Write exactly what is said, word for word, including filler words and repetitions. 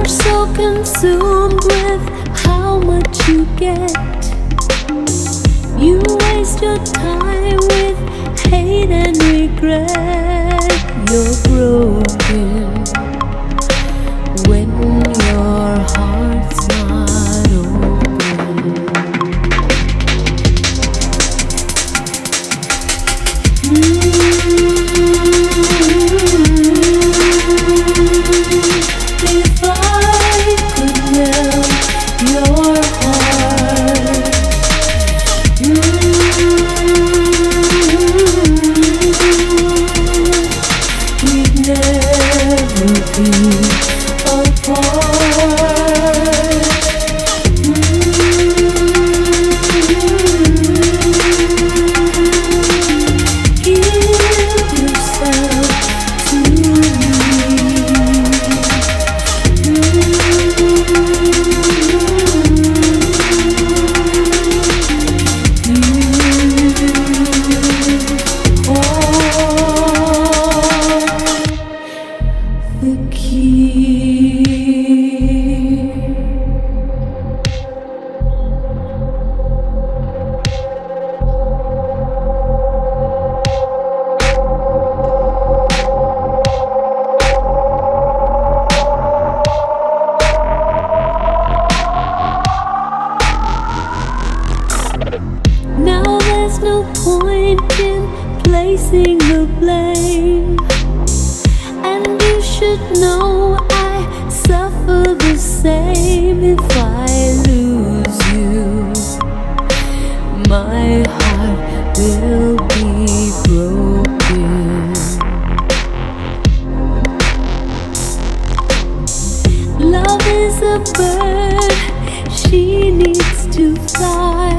You're so consumed with how much you get. You waste your time with hate and regret. You're broken when your heart's not open. Mm-hmm. If I could melt your heart, mm-hmm, we'd never be apart. Now there's no point in placing the blame, and you should know I suffer the same. If I lose you, my heart will be broken. Love is a bird, she needs to fly.